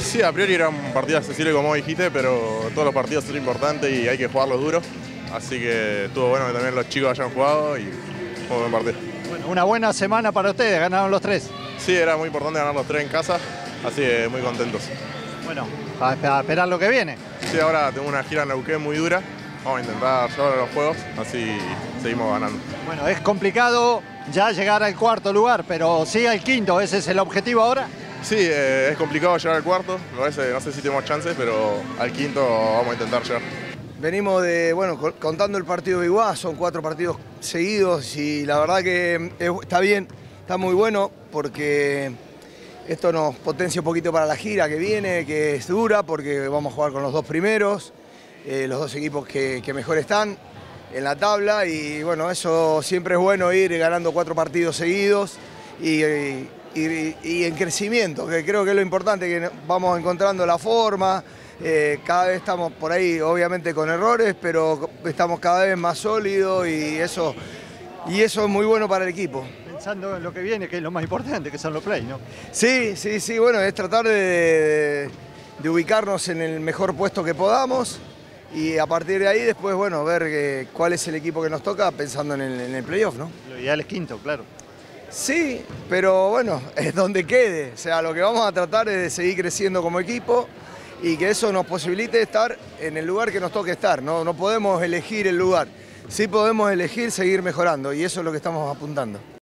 Sí, a priori era un partido accesible como dijiste, pero todos los partidos son importantes y hay que jugarlos duros. Así que estuvo bueno que también los chicos hayan jugado y fue un buen partido. Bueno, una buena semana para ustedes, ganaron los 3. Sí, era muy importante ganar los 3 en casa, así que muy contentos. Bueno, a esperar lo que viene. Sí, ahora tengo una gira en Neuquén muy dura. Vamos a intentar llevar a los juegos, así seguimos ganando. Bueno, es complicado ya llegar al cuarto lugar, pero sí al quinto, ¿ese es el objetivo ahora? Sí, es complicado llegar al cuarto, no sé si tenemos chances, pero al quinto vamos a intentar llegar. Venimos de, bueno, contando el partido de Iguá, son 4 partidos seguidos y la verdad que está bien, está muy bueno porque esto nos potencia un poquito para la gira que viene, que es dura porque vamos a jugar con los 2 primeros, los 2 equipos que mejor están en la tabla y bueno, eso siempre es bueno ir ganando 4 partidos seguidos y en crecimiento, que creo que es lo importante, que vamos encontrando la forma. Cada vez estamos por ahí, obviamente con errores, pero estamos cada vez más sólidos y eso es muy bueno para el equipo. Pensando en lo que viene, que es lo más importante, que son los play, ¿no? Sí, bueno, es tratar de ubicarnos en el mejor puesto que podamos y a partir de ahí después, bueno, ver cuál es el equipo que nos toca pensando en el playoff, ¿no? Lo ideal es quinto, claro. Sí, pero bueno, es donde quede. O sea, lo que vamos a tratar es de seguir creciendo como equipo y que eso nos posibilite estar en el lugar que nos toque estar. No podemos elegir el lugar, sí podemos elegir seguir mejorando y eso es lo que estamos apuntando.